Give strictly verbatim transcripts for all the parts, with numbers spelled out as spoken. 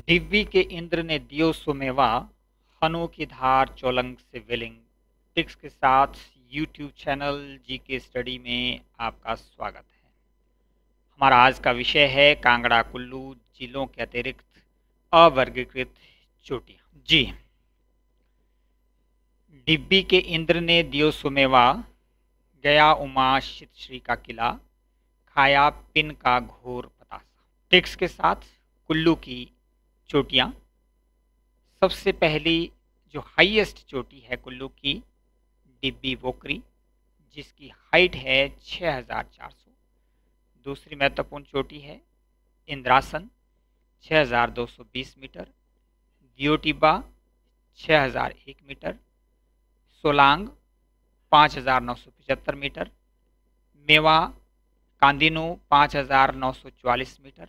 दिव्य के इंद्र ने दियो सुमेवा, हनु की धार चोलंग से विलिंग। टिक्स के साथ यूट्यूब चैनल जी के स्टडी में आपका स्वागत है। हमारा आज का विषय है कांगड़ा कुल्लू जिलों के अतिरिक्त अवर्गीकृत चोटियाँ। जी, दिव्य के इंद्र ने दियो सुमेवा, गया उमा शित श्री का किला, खाया पिन का घोर पतासा। टिक्स के साथ कुल्लू की चोटियाँ। सबसे पहली जो हाईएस्ट चोटी है कुल्लू की, डिब्बी बोकरी, जिसकी हाइट है छः हज़ार चार सौ। दूसरी महत्वपूर्ण चोटी है इंद्रासन, छः हज़ार दो सौ बीस मीटर। दियो टिब्बा छः हज़ार एक मीटर। सोलांग पाँच हज़ार नौ सौ पचहत्तर मीटर। मेवा कांदिनू पाँच हज़ार नौ सौ चौवालीस मीटर।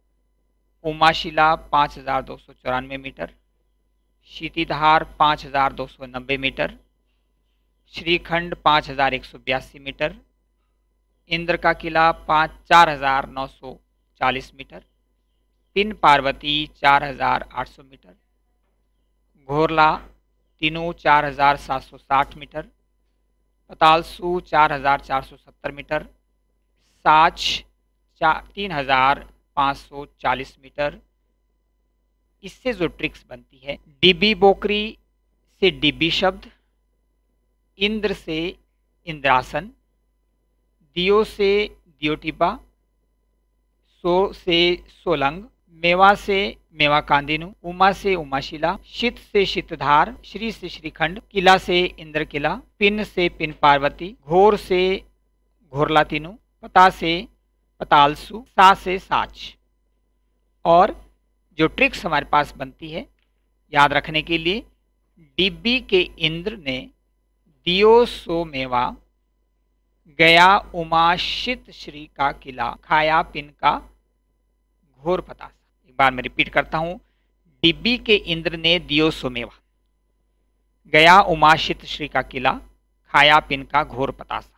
उमाशिला पाँच हज़ार दो सौ चौरानवे मीटर। शीतिधार पाँच हज़ार दो सौ नब्बे मीटर। श्रीखंड पाँच हज़ार एक सौ बयासी मीटर। इंद्र का किला पाँच चार हज़ार नौ सौ चालीस मीटर। पिन पार्वती चार हज़ार आठ सौ मीटर। घोरला तीनों चार हज़ार सात सौ साठ मीटर। पतालसू चार हज़ार चार सौ सत्तर मीटर। साच चार तीन हज़ार पाँच सौ चालीस मीटर। इससे जो ट्रिक्स बनती है, डिब्बी बोकरी से डिब्बी शब्द, इंद्र से इंद्रासन, दियो से दियो टिब्बा, सो से सोलंग, मेवा से मेवा कांदिनू, उमा से उमाशिला, शित से शितधार, श्री से श्रीखंड, किला से इंद्र किला, पिन से पिन पार्वती, घोर से घोरला तीनू, पता से पतालसू, सा से साच। और जो ट्रिक्स हमारे पास बनती है याद रखने के लिए, डिब्बी के इंद्र ने दियो सो मेवा, गया उमा शित श्री का किला, खाया पिन का घोर पतासा। एक बार मैं रिपीट करता हूं, डिब्बी के इंद्र ने दियो सो मेवा, गया उमा शित श्री का किला, खाया पिन का घोर पतासा।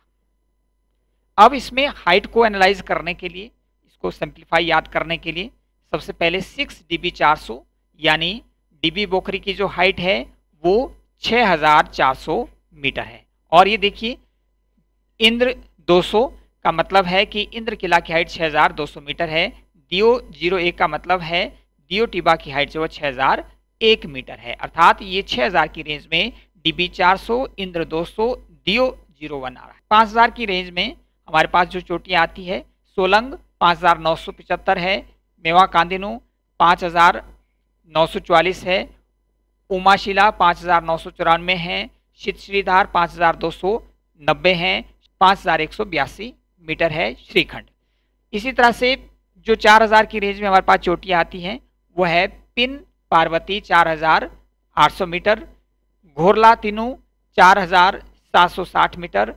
अब इसमें हाइट को एनालाइज करने के लिए, इसको सिंप्लीफाई याद करने के लिए, सबसे पहले सिक्स डीबी चार सौ यानी डिब्बी बोकरी की जो हाइट है वो छः हज़ार चार सौ मीटर है। और ये देखिए इंद्र दो सौ का मतलब है कि इंद्र किला की हाइट छः हज़ार दो सौ मीटर है। दियो जीरो एक का मतलब है दियो टिब्बा की हाइट जो है छः हज़ार एक मीटर है। अर्थात ये छः हज़ार की रेंज में डिब्बी चार सौ, इंद्र दो सौ, दियो जीरो वन आ रहा है। पाँच हज़ार की रेंज में हमारे पास जो चोटियाँ आती है, सोलंग पाँच हज़ार नौ सौ पचहत्तर है, मेवा कांदिनू पाँच हज़ार नौ सौ चौवालीस है, उमाशिला पाँच हज़ार नौ सौ चौरानवे है, शितश्रीधार पाँच हज़ार दो सौ नब्बे है, पाँच हज़ार एक सौ बयासी मीटर है श्रीखंड। इसी तरह से जो चार हज़ार की रेंज में हमारे पास चोटियाँ आती हैं वो है पिन पार्वती चार हज़ार आठ सौ मीटर, घोरला तीनू चार हज़ार सात सौ साठ मीटर,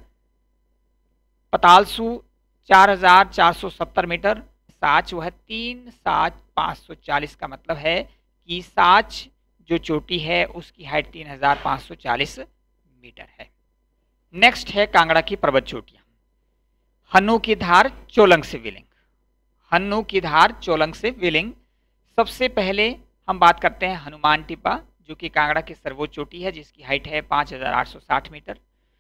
पतालसू चार हज़ार चार सौ सत्तर मीटर, साच वह तीन सात पाँच सौ चालीस का मतलब है कि साच जो चोटी है उसकी हाइट तीन हज़ार पाँच सौ चालीस मीटर है। नेक्स्ट है कांगड़ा की पर्वत चोटियाँ। हन्नू की धार चोलंग से विलिंग। हन्नू की धार चोलंग से विलिंग। सबसे पहले हम बात करते हैं हनुमान टिब्बा, जो कि कांगड़ा की सर्वोच्च चोटी है, जिसकी हाइट है पाँच हज़ार आठ सौ साठ मीटर।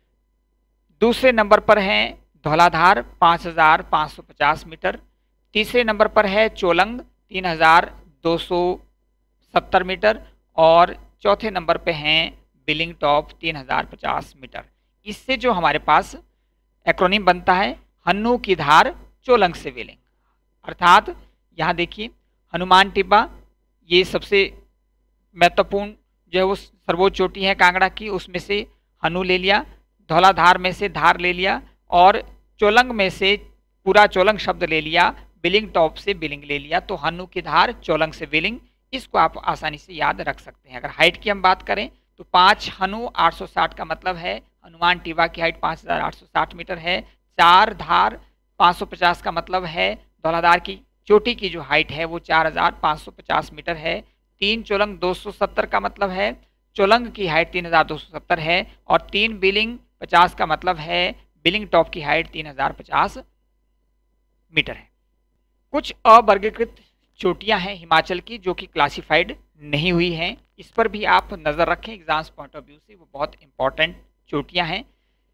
दूसरे नंबर पर है धौलाधार पाँच हज़ार पाँच सौ पचास मीटर। तीसरे नंबर पर है चोलंग तीन हज़ार दो सौ सत्तर मीटर। और चौथे नंबर पे हैं बिलिंग टॉप तीन हज़ार पचास मीटर। इससे जो हमारे पास एक्रोनिम बनता है हन्नू की धार चोलंग से विलिंग। अर्थात यहाँ देखिए हनुमान टिब्बा ये सबसे महत्वपूर्ण जो है वो सर्वोच्च चोटी है कांगड़ा की, उसमें से हन्नू ले लिया, धौलाधार में से धार ले लिया, और चोलंग में से पूरा चोलंग शब्द ले लिया, बिलिंग टॉप से बिलिंग ले लिया। तो हन्नू की धार चोलंग से बिलिंग, इसको आप आसानी से याद रख सकते हैं। अगर हाइट की हम बात करें तो पाँच हनु आठ सौ साठ का मतलब है हनुमान टिब्बा की हाइट पाँच हज़ार आठ सौ साठ मीटर है। चार धार पाँच सौ पचास का मतलब है धौलाधार की चोटी की जो हाइट है वो चार हज़ार पाँच सौ पचास मीटर है। तीन चोलंग दो सौ सत्तर का मतलब है चोलंग की हाइट तीन हज़ार दो सौ सत्तर है। और तीन बिलिंग पचास का मतलब है बिलिंग टॉप की हाइट तीन हज़ार पचास मीटर है। कुछ अवर्गीकृत चोटियां हैं हिमाचल की जो कि क्लासिफाइड नहीं हुई हैं, इस पर भी आप नज़र रखें एग्जाम्स पॉइंट ऑफ व्यू से, वो बहुत इंपॉर्टेंट चोटियां हैं।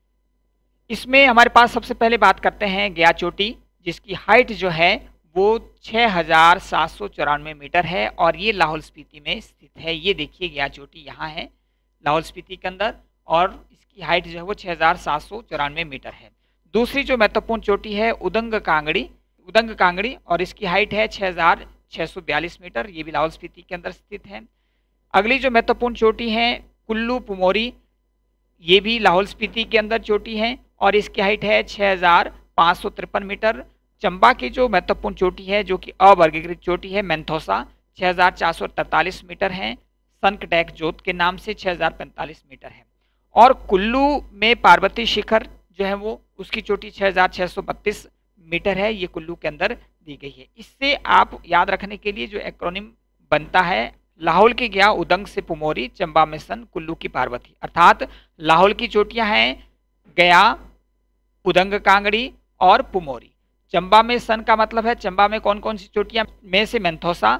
इसमें हमारे पास सबसे पहले बात करते हैं गया चोटी, जिसकी हाइट जो है वो छः हज़ार सात सौ चौरानवे मीटर है और ये लाहौल स्पीति में स्थित है। ये देखिए गया चोटी यहाँ है लाहौल स्पीति के अंदर और इसकी हाइट जो है वो छः हज़ार सात सौ चौरानवे मीटर है। दूसरी जो महत्वपूर्ण चोटी है उदंग कांगड़ी, उदंग कांगड़ी और इसकी हाइट है छः हज़ार छः सौ बयालीस मीटर, ये भी लाहौल स्पीति के अंदर स्थित है। अगली जो महत्वपूर्ण चोटी है कुल्लू पुमोरी, ये भी लाहौल स्पीति के अंदर चोटी है और इसकी हाइट है छः हज़ार पाँच सौ तिरपन मीटर। चंबा की जो महत्वपूर्ण चोटी है जो कि अवर्गीकृत चोटी है मेंथोसा, छः हज़ार चार सौ तैंतालीस मीटर है, सनकटैक जोत के नाम से छः हज़ार पैंतालीस मीटर है। और कुल्लू में पार्वती शिखर जो है वो उसकी चोटी छः हज़ार छः सौ बत्तीस मीटर है, ये कुल्लू के अंदर दी गई है। इससे आप याद रखने के लिए जो एक्रोनिम बनता है लाहौल की गया, उदंग से पुमोरी, चंबा में सन, कुल्लू की पार्वती, अर्थात लाहौल की चोटियां हैं गया, उदंग कांगड़ी और पुमोरी। चंबा में सन का मतलब है चंबा में कौन कौन सी चोटियां में से मेंथोसा,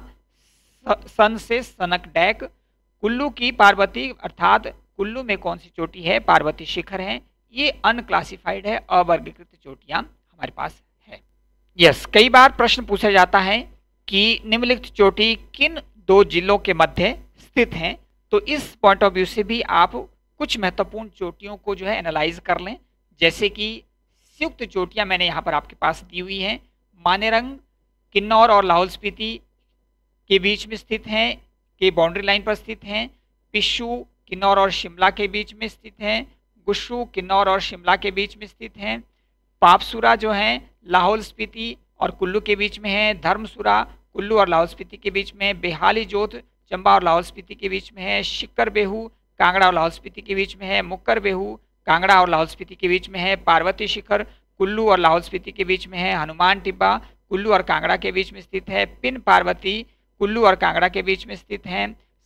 सन से सनकटैक, कुल्लू की पार्वती अर्थात कुल्लू में कौन सी चोटी है पार्वती शिखर है। ये अनक्लासिफाइड है, अवर्गीकृत चोटियां हमारे पास है। यस, कई बार प्रश्न पूछा जाता है कि निम्नलिखित चोटी किन दो जिलों के मध्य स्थित हैं, तो इस पॉइंट ऑफ व्यू से भी आप कुछ महत्वपूर्ण चोटियों को जो है एनालाइज कर लें। जैसे कि संयुक्त चोटियां मैंने यहाँ पर आपके पास दी हुई हैं, मानेरंग किन्नौर और लाहौल स्पीति के बीच में स्थित हैं, के बाउंड्री लाइन पर स्थित हैं। पिशु किन्नौर और शिमला के बीच में स्थित हैं। गुस्सू किन्नौर और शिमला के बीच में स्थित हैं। पापसुरा जो है लाहौल स्पीति और कुल्लू के बीच में है। धर्मसुरा कुल्लू और लाहौल स्पीति के बीच में है। बेहाली जोत चंबा और लाहौल स्पीति के बीच में है। शिक्कर बेहू कांगड़ा और लाहौल स्पीति के बीच में है। मुक्कर बेहू कांगड़ा और लाहौल स्पीति के बीच में है। पार्वती शिखर कुल्लू और लाहौल स्पीति के बीच में है। हनुमान टिब्बा कुल्लू और कांगड़ा के बीच में स्थित है। पिन पार्वती कुल्लू और कांगड़ा के बीच में स्थित है।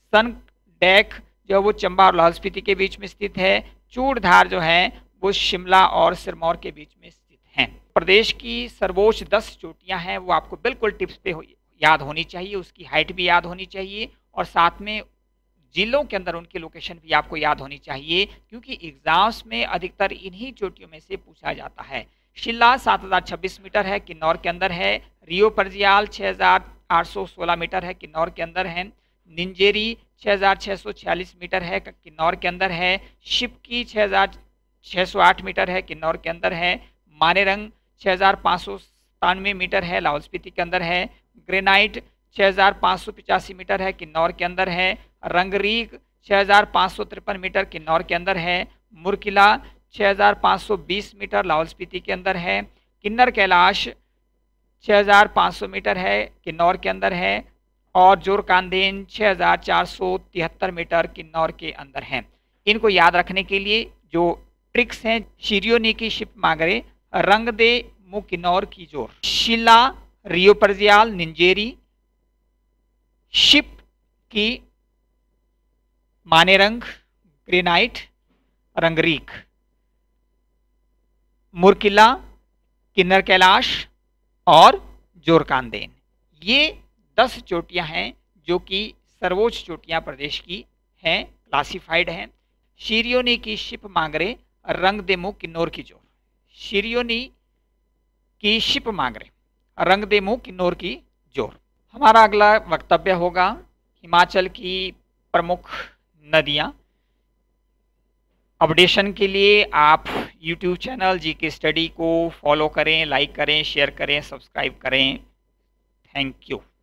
सनकटैक जो वो चंबा और लाहौल स्पीति के बीच में स्थित है। चूड़धार जो है वो शिमला और सिरमौर के बीच में स्थित हैं। प्रदेश की सर्वोच्च दस चोटियां हैं, वो आपको बिल्कुल टिप्स पे याद होनी चाहिए, उसकी हाइट भी याद होनी चाहिए और साथ में जिलों के अंदर उनकी लोकेशन भी आपको याद होनी चाहिए, क्योंकि एग्जाम्स में अधिकतर इन्हीं चोटियों में से पूछा जाता है। शिल्ला सात हज़ार छब्बीस मीटर है, किन्नौर के अंदर है। रियो परजियाल छः हज़ार आठ सौ सोलह मीटर है, किन्नौर के अंदर है। निंजेरी छः हज़ार छः सौ छियालीस मीटर है, किन्नौर के अंदर है। शिपकी छः हज़ार छः सौ आठ मीटर है, किन्नौर के अंदर है। मानेरंग छः हज़ार पाँच सौ सतानवे मीटर है, लाहौल स्पीति के अंदर है। ग्रेनाइट छः हज़ार पाँच सौ पचासी मीटर है, किन्नौर के अंदर है। रंगरीक छः हज़ार पाँच सौ तिरपन मीटर, किन्नौर के अंदर है। मुरकिला छः हज़ार पाँच सौ बीस मीटर, लाहौल स्पीति के अंदर है। किन्नर कैलाश छः हज़ार पाँच सौ मीटर है, किन्नौर के अंदर है। और जोरकांदेन छः हज़ार चार सौ तिहत्तर मीटर, किन्नौर के अंदर हैं। इनको याद रखने के लिए जो ट्रिक्स हैं, शिरियोनी की शिप मागरे, रंग दे मुँह किन्नौर की जोर, शिला रियो परजियाल निंजेरी, शिप की मानेरंग, ग्रेनाइट, रंगरीक, मुरकिला, किन्नर कैलाश और जोरकांदेन, ये दस चोटियां हैं जो कि सर्वोच्च चोटियां प्रदेश की हैं, क्लासिफाइड हैं। शिरियोनी की शिप मांगरे, रंग दे मुँह किन्नौर की जोर, शिरियोनी की शिप मांगरे, रंग दे मुँह किन्नौर की जोर। हमारा अगला वक्तव्य होगा हिमाचल की प्रमुख नदियाँ। अपडेशन के लिए आप यूट्यूब चैनल जी के स्टडी को फॉलो करें, लाइक करें, शेयर करें, सब्सक्राइब करें। Thank you.